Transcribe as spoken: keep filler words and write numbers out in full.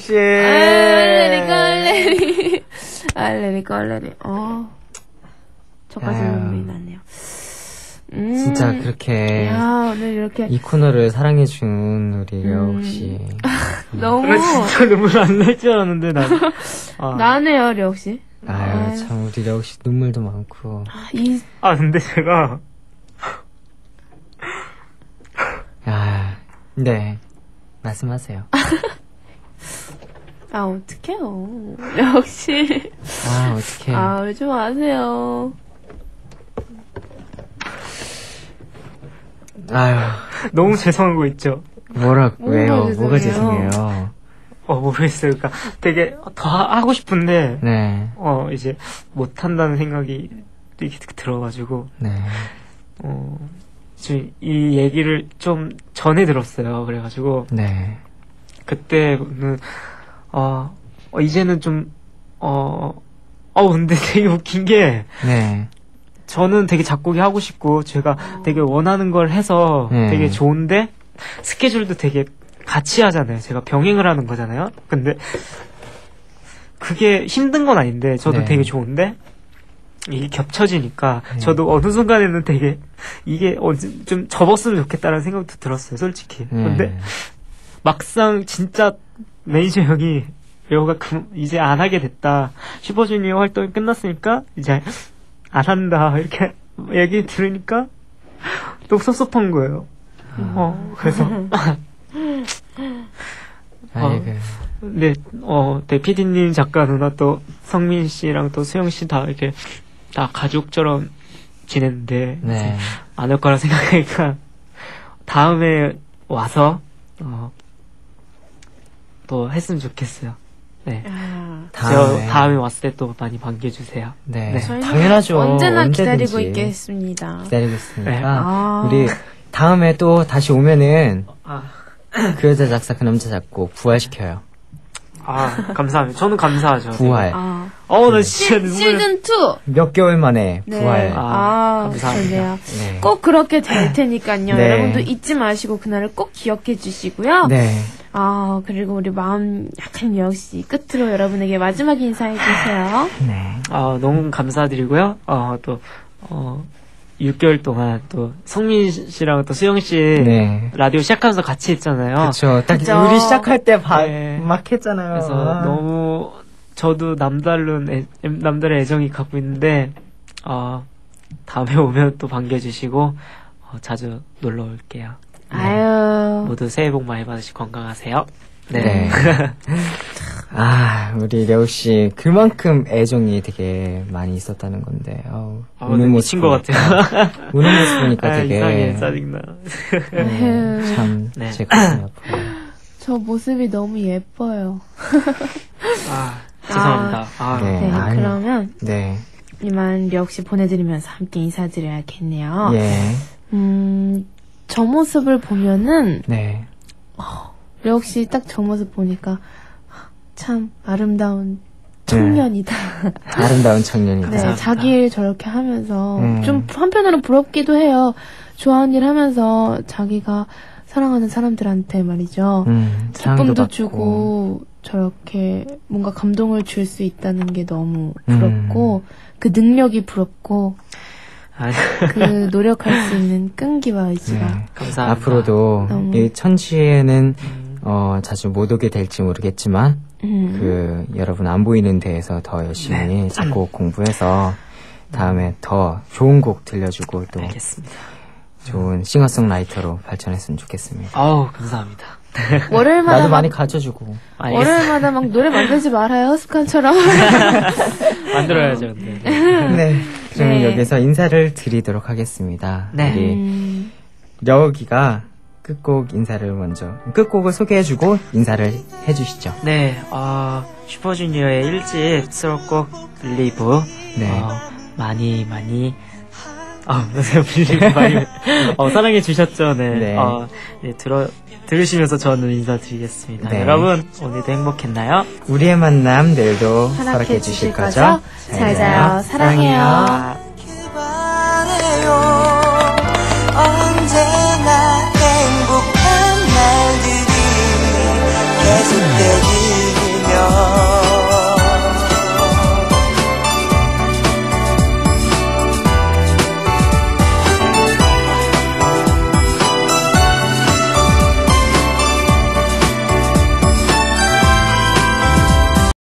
역시. 알레리 깔레리. 알레리 깔레리. 어. 저까지 눈물이 나네요. 음. 진짜 그렇게. 야, 오늘 이렇게. 이 코너를 사랑해준 우리 려욱 씨. 음. 너무. 나 진짜 눈물 안 날 줄 알았는데, 나. 아. 나네요, 려욱 씨. 아유, 아유, 참, 우리 려욱 씨 눈물도 많고. 아, 이... 아 근데 제가. 야, 네. 말씀하세요. 아, 어떡해요. 려욱 씨. 아, 어떡해. 아, 울지 마세요. 아유. 너무 죄송한 거 있죠? 뭐라, 왜요? 죄송해요. 뭐가 죄송해요? 어, 모르겠어요. 그러니까 되게 더 하고 싶은데, 네. 어, 이제 못한다는 생각이 되게 들어가지고, 네. 어, 지금 이 얘기를 좀 전에 들었어요. 그래가지고, 네. 그때는, 어, 어 이제는 좀, 어, 어, 근데 되게 웃긴 게, 네. 저는 되게 작곡이 하고 싶고, 제가 되게 원하는 걸 해서 네. 되게 좋은데, 스케줄도 되게 같이 하잖아요. 제가 병행을 하는 거잖아요. 근데, 그게 힘든 건 아닌데, 저도 네. 되게 좋은데, 이게 겹쳐지니까, 네. 저도 어느 순간에는 되게, 이게 어, 좀 접었으면 좋겠다는 생각도 들었어요, 솔직히. 네. 근데, 막상 진짜 매니저 형이, 려우가 그, 이제 안 하게 됐다. 슈퍼주니어 활동이 끝났으니까, 이제, 안 한다. 이렇게 얘기 들으니까, 너무 섭섭한 거예요. 아. 어, 그래서. 아이고. 네, 어, 네, 피디님, 작가 누나 또, 성민 씨랑 또 수영 씨 다 이렇게, 다 가족처럼 지냈는데, 네. 안 올 거라 생각하니까, 다음에 와서, 어, 또 했으면 좋겠어요. 네. 아, 다음에. 저 다음에 왔을 때 또 많이 반겨주세요. 네. 네. 당연하죠. 언제나 언제든지. 기다리고 있겠습니다. 기다리고 있으니까. 네. 아. 우리 다음에 또 다시 오면은, 아, 그 여자 작사, 그 남자 작곡 부활시켜요. 아, 감사합니다. 저는 감사하죠. 부활. 아. 어, 나 진짜 눈물. 시즌 투! 몇 개월 만에 네. 부활. 아, 아, 감사합니다. 좋네요. 네. 꼭 그렇게 될 테니까요. 네. 여러분도 잊지 마시고 그날을 꼭 기억해 주시고요. 네. 아, 그리고 우리 마음 약한 역시 끝으로 여러분에게 마지막 인사해 주세요. 네. 아, 너무 감사드리고요. 어, 또, 어, 육 개월 동안 또, 성민 씨랑 또 수영 씨. 네. 라디오 시작하면서 같이 했잖아요. 그쵸. 딱 그쵸. 우리 시작할 때 바, 네. 막 했잖아요. 그래서 너무, 저도 남다른, 애, 남다른 애정이 갖고 있는데, 어, 다음에 오면 또 반겨주시고, 어, 자주 놀러 올게요. 아유. 모두 새해 복 많이 받으시고 건강하세요. 네. 네. 아, 우리 려우 씨 그만큼 애정이 되게 많이 있었다는 건데. 아우, 아, 우는 네, 모습 미친 것 보니까- 같아요. 우는 모습 보니까 아, 되게 이상해, 짜증나. 네, 참 네. 제 가슴이 아파요. 저 모습이 너무 예뻐요. 아, 죄송합니다. 아, 네. 네, 아유. 그러면 네. 이만 역시 보내드리면서 함께 인사드려야겠네요. 예. 음, 저 모습을 보면은 네. 역시 딱 저 모습 보니까 참 아름다운 청년이다. 아름다운 청년이다. 네, 감사합니다. 자기 일 저렇게 하면서 음. 좀 한편으로는 부럽기도 해요. 좋아하는 일 하면서 자기가 사랑하는 사람들한테 말이죠. 음, 사랑도 기쁨도 받고. 주고 저렇게 뭔가 감동을 줄 수 있다는 게 너무 부럽고 음. 그 능력이 부럽고 아니, 그 노력할 수 있는 끈기와 의지가 네. 감사합니다. 앞으로도 너무. 이 천지에는 음, 어, 자주 못 오게 될지 모르겠지만 음. 그 여러분 안 보이는 데에서 더 열심히 작곡 공부해서 다음에 더 좋은 곡 들려주고 또 알겠습니다. 좋은 싱어송라이터로 발전했으면 좋겠습니다. 아우, 감사합니다. 월요일마다 나도 막, 많이 가르쳐주고. 알겠습니다. 월요일마다 막 노래 만들지 말아요 습관처럼. 만들어야죠, 근데. 네. 그러면 네. 여기서 인사를 드리도록 하겠습니다. 네. 우리 음, 려욱이가 끝곡 인사를 먼저 끝곡을 소개해주고 인사를 해주시죠. 네, 어, 슈퍼주니어의 일 집 수록곡 빌리브. 네. 어, 많이, 많이, 아, 빌리브 많이, 어, 사랑해 주셨죠, 네. 네. 어, 네, 들어, 들으시면서 저는 인사드리겠습니다. 네. 여러분, 오늘도 행복했나요? 우리의 만남 내일도 허락해 허락해 주실 주실 거죠? 거죠? 잘 자요. 사랑해요. 아, 기다려요.